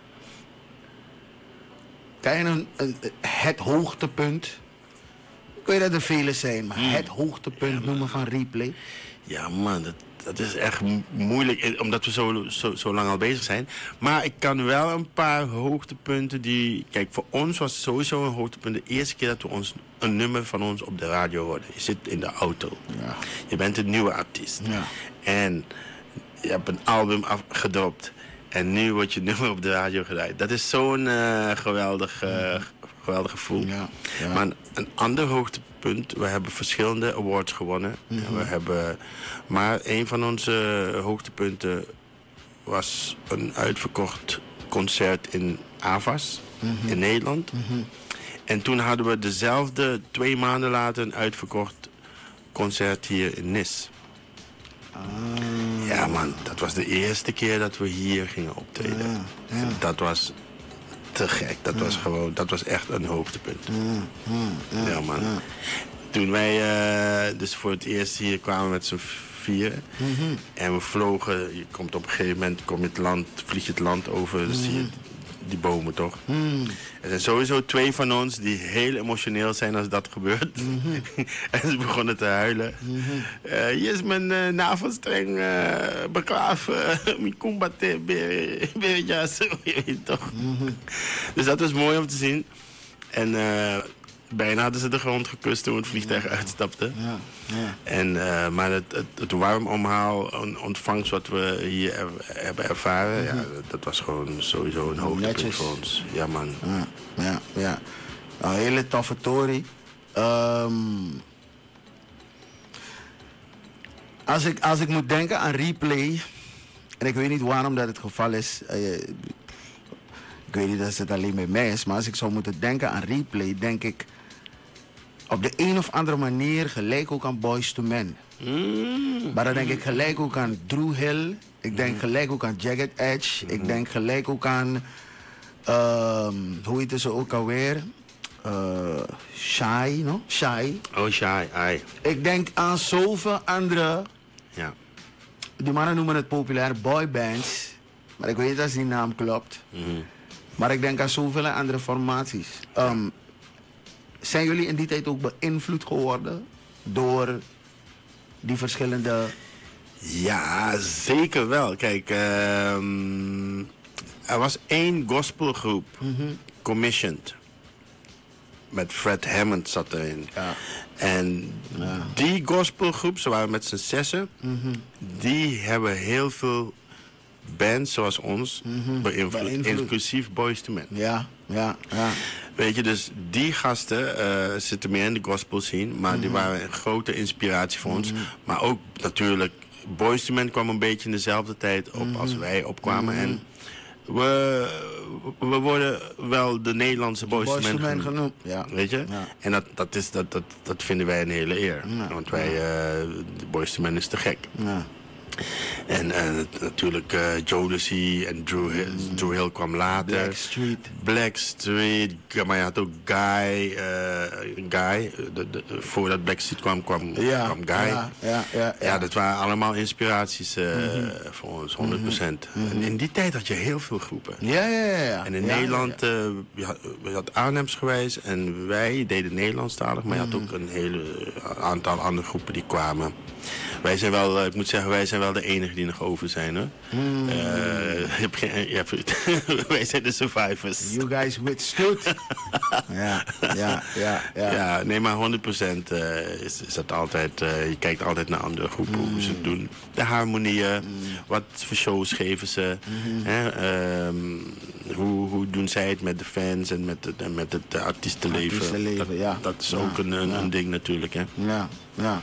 kan je een, een, het hoogtepunt, ik weet dat er vele zijn, maar Mm. het hoogtepunt Ja, noemen van Replay? Ja, man, dat, dat is echt mo- moeilijk, eh, omdat we zo, zo, zo lang al bezig zijn. Maar ik kan wel een paar hoogtepunten die... Kijk, voor ons was het sowieso een hoogtepunt de eerste keer dat we ons, een nummer van ons op de radio hoorden. Je zit in de auto. Ja. Je bent een nieuwe artiest. Ja. En je hebt een album afgedropt. En nu wordt je nummer op de radio gedraaid. Dat is zo'n uh, geweldig, uh, geweldig gevoel. Ja, ja. Maar een, een ander hoogtepunt, we hebben verschillende awards gewonnen. Mm-hmm. En we hebben, maar een van onze hoogtepunten was een uitverkocht concert in Avas, Mm-hmm. in Nederland. Mm-hmm. En toen hadden we dezelfde, twee maanden later, een uitverkocht concert hier in Nis. Ah. Ja man, dat was de eerste keer dat we hier gingen optreden. Ja, ja. En dat was te gek. Dat was gewoon, dat was echt een hoogtepunt. Ja, ja, ja, Ja man. ja. Toen wij uh, dus voor het eerst hier kwamen met z'n vieren. Mm-hmm. En we vlogen, je komt op een gegeven moment, kom je het land, vlieg je het land over, dan zie je die bomen toch. Mm. Er zijn sowieso twee van ons die heel emotioneel zijn als dat gebeurt. Mm-hmm. En ze begonnen te huilen. Mm-hmm. Uh, hier is mijn uh, navelstreng uh, begraven. Mijn kumbate, berja, zo, je weet toch. Mm-hmm. Dus dat was mooi om te zien. En uh, bijna hadden ze de grond gekust toen we het vliegtuig uitstapten. Ja, ja. En, uh, maar het, het, het warm omhaal, ontvangst wat we hier er, hebben ervaren, mm-hmm. ja, dat was gewoon sowieso een hoogtepunt Netjes. voor ons. Ja man. Ja, ja, ja. Een hele toffe tory. Um, als, ik, als ik moet denken aan Replay, en ik weet niet waarom dat het geval is, uh, ik weet niet dat het alleen bij mij is, maar als ik zou moeten denken aan Replay, denk ik op de een of andere manier gelijk ook aan Boyz two Men. Mm. Maar dan denk ik gelijk ook aan Drew Hill. Ik denk gelijk ook aan Jagged Edge. Ik denk gelijk ook aan... Um, hoe heet ze ook alweer? Uh, Shy, no? Shy. Oh, Shy, ai. Ik denk aan zoveel andere... Ja. Die mannen noemen het populair boybands. Maar ik weet niet of die naam klopt. Mm. Maar ik denk aan zoveel andere formaties. Um, zijn jullie in die tijd ook beïnvloed geworden door die verschillende... Ja, zeker wel. Kijk, um, er was één gospelgroep, Mm-hmm. Commissioned. Met Fred Hammond zat erin. Ja. En Ja. die gospelgroep, ze waren met z'n zessen, Mm-hmm. die hebben heel veel bands zoals ons Mm-hmm. beïnvloed. Beïnvloed. Inclusief Boyz two Men. Ja, ja, ja. Weet je, dus die gasten uh, zitten meer in de gospel scene, maar Mm-hmm. die waren een grote inspiratie voor ons. Maar ook natuurlijk, Boyz two Men kwam een beetje in dezelfde tijd op als wij opkwamen. En we, we worden wel de Nederlandse Boyz II Men genoemd. genoemd. Ja. Weet je? Ja. En dat, dat, is, dat, dat, dat vinden wij een hele eer. Ja. Want wij, uh, de Boyz two Men is te gek. Ja. En, en natuurlijk uh, Jodeci en Drew Hill, mm. Drew Hill kwam later. Blackstreet. Blackstreet, maar je had ook Guy. Uh, Guy de, de, voordat Blackstreet kwam, kwam, ja. kwam Guy. Ja, ja, ja, ja. ja, dat waren allemaal inspiraties uh, mm-hmm. voor ons, honderd procent. Mm-hmm. En in die tijd had je heel veel groepen. Ja, ja, ja. ja. En in ja, Nederland, ja, ja. Uh, je had, je had Arnhemsgewijs en wij deden Nederlandstalig, maar je had ook een hele aantal andere groepen die kwamen. Wij zijn wel, uh, ik moet zeggen, wij zijn wel de enigen die nog over zijn, hoor. Mm. Uh, je hebt geen, je hebt, wij zijn de survivors. You guys withstood. ja, ja, ja, ja. Ja, nee, maar honderd procent uh, is, is dat altijd, uh, je kijkt altijd naar andere groepen, mm. hoe ze het doen. De harmonieën, mm. wat voor shows geven ze, mm-hmm. hè, um, hoe, hoe doen zij het met de fans en met het, met het artiestenleven. Artiestenleven, dat, ja. dat is ja, ook een, een, ja. een ding natuurlijk, hè. Ja, ja.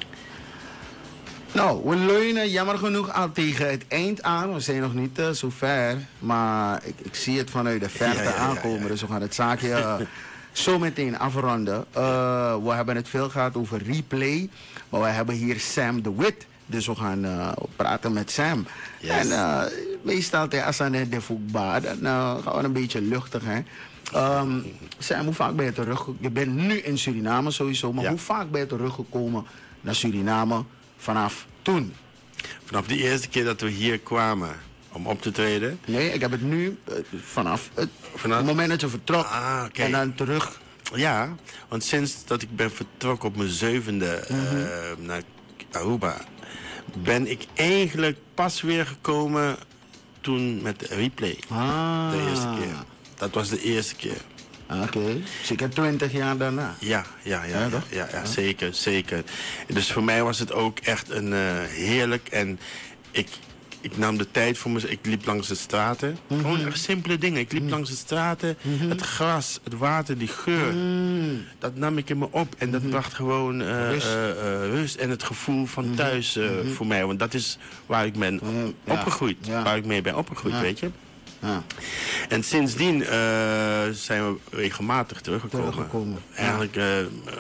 Nou, we leunen jammer genoeg al tegen het eind aan. We zijn nog niet uh, zo ver. Maar ik, ik zie het vanuit de verte ja, ja, ja, aankomen. Ja, ja. Dus we gaan het zaakje uh, zo meteen afronden. Uh, we hebben het veel gehad over replay. Maar we hebben hier Sam de Wit. Dus we gaan uh, praten met Sam. Yes. En uh, meestal als we net de voetbal, dan uh, gaan we een beetje luchtig, hè. Um, Sam, hoe vaak ben je teruggekomen? Je bent nu in Suriname sowieso. Maar ja. hoe vaak ben je teruggekomen naar Suriname? Vanaf toen? Vanaf de eerste keer dat we hier kwamen om op te treden? Nee, ik heb het nu uh, vanaf het vanaf... moment dat je vertrok ah, okay. en dan terug. Ja, want sinds dat ik ben vertrokken op mijn zevende mm-hmm. uh, naar Aruba, ben ik eigenlijk pas weer gekomen toen met de replay. Ah. De eerste keer. Dat was de eerste keer. Oké, okay. Zeker twintig jaar daarna. Ja, ja, ja, ja, ja, ja, ja, zeker, zeker. Dus voor mij was het ook echt een uh, heerlijk en ik, ik nam de tijd voor mezelf. Ik liep langs de straten. Mm-hmm. Gewoon echt simpele dingen. Ik liep mm-hmm. langs de straten, mm-hmm. het gras, het water, die geur. Mm-hmm. Dat nam ik in me op en dat mm-hmm. bracht gewoon uh, rust. Uh, uh, rust en het gevoel van mm-hmm. thuis uh, mm-hmm. voor mij. Want dat is waar ik ben mm-hmm. opgegroeid, ja. Ja. waar ik mee ben opgegroeid, ja. weet je. Ja. En sindsdien uh, zijn we regelmatig teruggekomen. teruggekomen. Eigenlijk uh,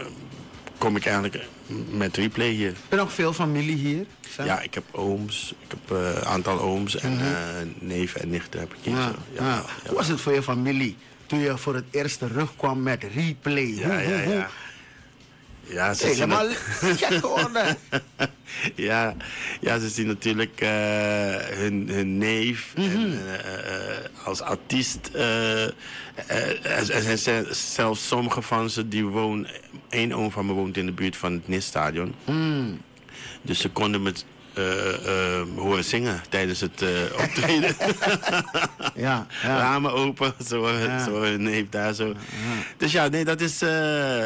kom ik eigenlijk met replay hier. Heb je nog veel familie hier? Sam? Ja, ik heb ooms. Ik heb een uh, aantal ooms en uh, neven en nichten heb ik hier. Ja. Zo. Ja, ja. ja. Hoe was het voor je familie toen je voor het eerst terugkwam met replay? Ja, hoe, ja, hoe, hoe? ja. Ja, ze helemaal gek geworden. ja, ja, ze zien natuurlijk uh, hun, hun neef mm-hmm. en, uh, als artiest. Uh, uh, er zijn zelfs sommige van ze die wonen. Één oom van me woont in de buurt van het N I S-stadion. Mm. Dus ze konden me uh, uh, horen zingen tijdens het uh, optreden. ja, ja. Ramen open, zo, ja. zo hun neef daar zo. Ja. Dus ja, nee, dat is. Uh,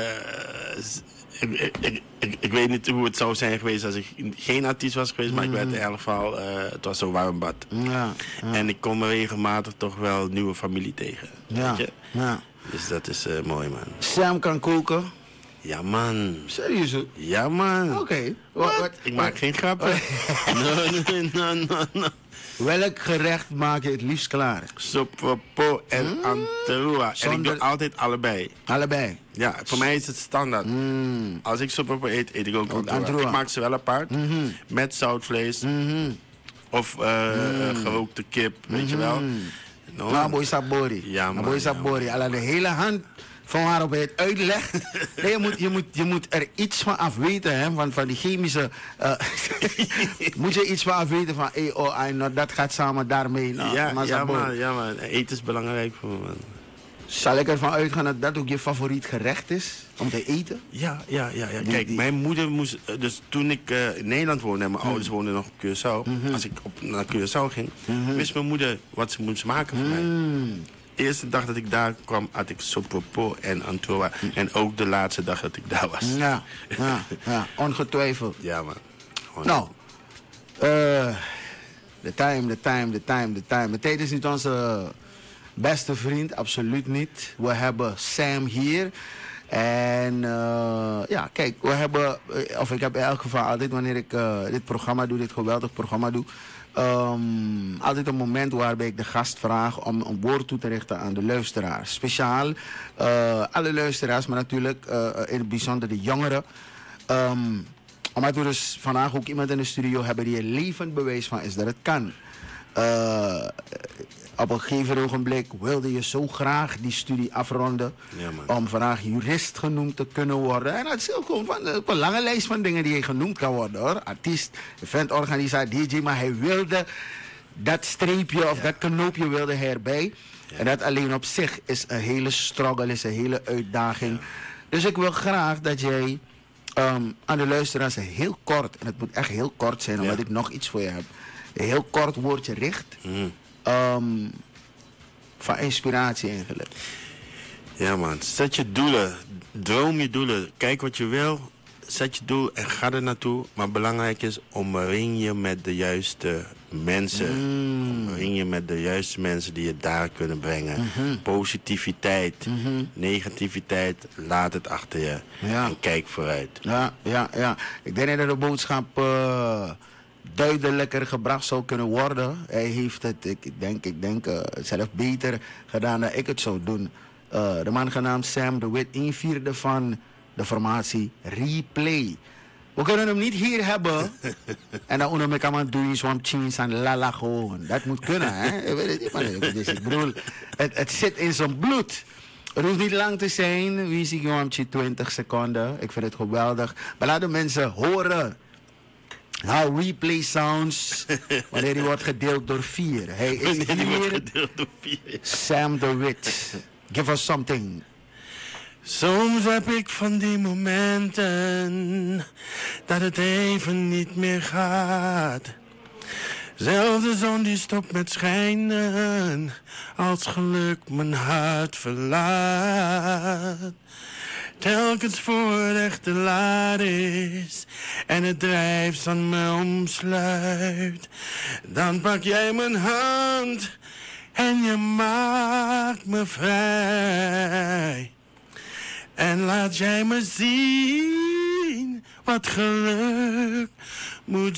Ik, ik, ik, ik weet niet hoe het zou zijn geweest als ik geen artiest was geweest, maar mm. ik werd in elk geval, uh, het was zo'n warm bad. Ja, ja. En ik kom regelmatig toch wel nieuwe familie tegen. Ja, weet je? Ja. Dus dat is uh, mooi, man. Sam kan koken? Ja, man. Serieus? Ja, man. Oké. Okay. Wat? Wat? Ik maak geen grappen. no, no, no, no, no. Welk gerecht maak je het liefst klaar? Sopopo en mm. anterua. Zonder... En ik doe altijd allebei. Allebei? Ja, voor mij is het standaard. Mm. Als ik sopopo eet, eet ik ook anterua. Ik maak ze wel apart. Mm-hmm. Met zoutvlees. Mm-hmm. Of uh, mm. gerookte kip, weet mm-hmm. je wel. No. Nou, boy sabori. Ja, man. Boy sabori. Alla de hele hand van waarop je het uitlegt. Nee, je, moet, je, moet, je moet er iets van af weten, hè, van, van die chemische. Uh, moet je iets van af weten van, hey, oh, I know, dat gaat samen daarmee. Nou, ja, ja, man, ja, man. Eten is belangrijk voor me, man. Zal ik ervan uitgaan dat dat ook je favoriet gerecht is om te eten? Ja, ja, ja. ja. Kijk, mijn moeder moest. Dus toen ik uh, in Nederland woonde en mijn mm. ouders woonden nog op Curaçao. Mm-hmm. Als ik op, naar Curaçao ging, mm-hmm. wist mijn moeder wat ze moest maken voor mm. mij. De eerste dag dat ik daar kwam, had ik sopopo en antoa. Mm. En ook de laatste dag dat ik daar was. Ja, ja, ja, ongetwijfeld. Ja, man. Gewoon. Nou, de uh, time, de time, de time, de time. De tijd is niet onze beste vriend, absoluut niet. We hebben Sam hier. En uh, ja, kijk, we hebben, of ik heb in elk geval altijd wanneer ik uh, dit programma doe, dit geweldig programma doe, Um, altijd een moment waarbij ik de gast vraag om een woord toe te richten aan de luisteraars. Speciaal uh, alle luisteraars, maar natuurlijk uh, in het bijzonder de jongeren. Um, omdat we dus vandaag ook iemand in de studio hebben die een levend bewijs van is dat het kan. Uh, op een gegeven ogenblik wilde je zo graag die studie afronden. Ja, om vandaag jurist genoemd te kunnen worden. En dat is ook gewoon van, een lange lijst van dingen die je genoemd kan worden, hoor. Artiest, eventorganisator, D J. Maar hij wilde dat streepje of ja. dat knoopje wilde hij erbij. Ja. En dat alleen op zich is een hele struggle, is een hele uitdaging. Ja. Dus ik wil graag dat jij um, aan de luisteraars heel kort, en het moet echt heel kort zijn, omdat ja. ik nog iets voor je heb. Een heel kort woordje richt. Mm. Um, van inspiratie eigenlijk. Ja, man. Zet je doelen. Droom je doelen. Kijk wat je wil. Zet je doel en ga er naartoe. Maar belangrijk is, omring je met de juiste mensen. Mm. Omring je met de juiste mensen die je daar kunnen brengen. Mm-hmm. Positiviteit. Mm-hmm. Negativiteit. Laat het achter je. Ja. En kijk vooruit. Ja, ja, ja. Ik denk dat de boodschap Uh... duidelijker gebracht zou kunnen worden. Hij heeft het, ik denk, ik denk uh, zelf beter gedaan dan ik het zou doen. Uh, de man genaamd Sam de Wit, een vierde van de formatie Replay. We kunnen hem niet hier hebben en dan onder elkaar aan doen zo'n jeans en lala gewoon. Dat moet kunnen, hè? Ik weet het niet, maar ik bedoel, het, het zit in zijn bloed. Het hoeft niet lang te zijn. Wie zie je twintig seconden? Ik vind het geweldig. Maar laat de mensen horen how Replay sounds wanneer hij wordt gedeeld door vier. Hij is wanneer hier. Wordt gedeeld door vier. Sam de Wit. Give us something. Soms heb ik van die momenten dat het even niet meer gaat. Zelfs de zon die stopt met schijnen als geluk mijn hart verlaat. Telkens voor het echt te laat is en het drijf aan me omsluit, dan pak jij mijn hand en je maakt me vrij. En laat jij me zien wat geluk moet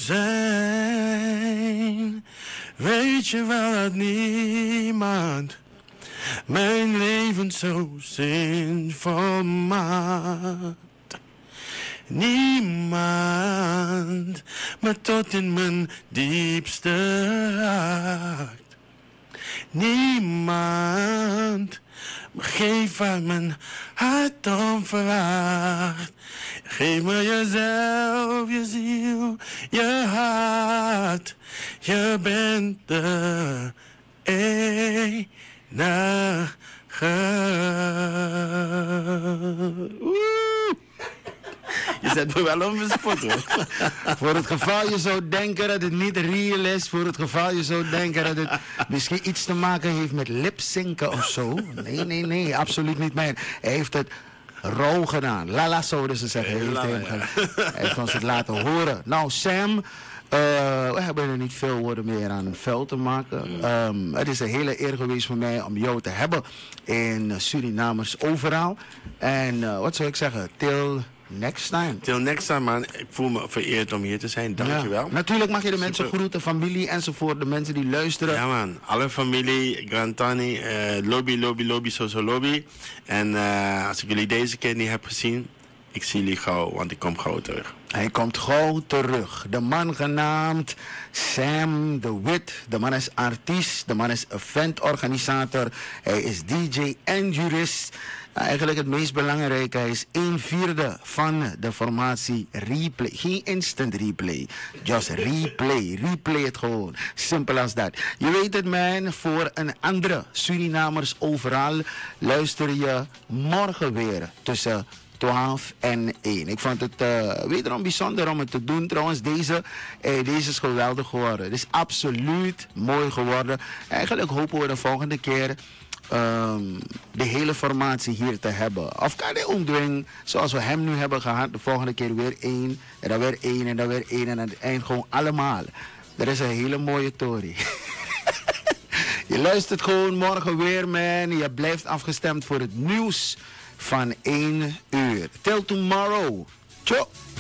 zijn. Weet je wel dat niemand mijn leven zo zinvol maakt. Niemand me tot in mijn diepste raakt. Niemand me geeft waar mijn hart om vraagt. Geef me jezelf, je ziel, je hart. Je bent de enige. Oeh. Je zet me wel om mijn spot, hoor. Voor het geval je zou denken dat het niet real is. Voor het geval je zou denken dat het misschien iets te maken heeft met lipzinken of zo. Nee, nee, nee, absoluut niet meer. Hij heeft het rauw gedaan. Lala zouden ze zeggen. Hij heeft, hem gedaan. Hij heeft ons het laten horen. Nou, Sam, uh, we hebben er niet veel woorden meer aan vuil te maken. Um, het is een hele eer geweest voor mij om jou te hebben in Surinamers overal. En uh, wat zou ik zeggen? Till next time. Till next time, man. Ik voel me vereerd om hier te zijn. Dank je wel. Ja. Natuurlijk mag je de Super. mensen groeten, familie enzovoort. De mensen die luisteren. Ja, man. Alle familie, Grantani, uh, lobby, lobby, lobby, sowieso lobby. En uh, als ik jullie deze keer niet heb gezien, ik zie jullie gauw, want ik kom gauw terug. Hij komt gauw terug. De man genaamd Sam de Wit. De man is artiest. De man is eventorganisator. Hij is D J en jurist. Eigenlijk het meest belangrijke, hij is een vierde van de formatie Replay. Geen instant replay, just replay. Replay het gewoon, simpel als dat. Je weet het, man, voor een andere Surinamers overal luister je morgen weer tussen twaalf en één. Ik vond het uh, wederom bijzonder om het te doen. Trouwens, deze, eh, deze is geweldig geworden. Het is absoluut mooi geworden. Eigenlijk hopen we de volgende keer Um, de hele formatie hier te hebben. Of kan hij omdwingen, zoals we hem nu hebben gehad, de volgende keer weer één, en dan weer één, en dan weer één, en aan het eind gewoon allemaal. Dat is een hele mooie tory. Je luistert gewoon morgen weer, man. Je blijft afgestemd voor het nieuws van één uur. Till tomorrow. Ciao.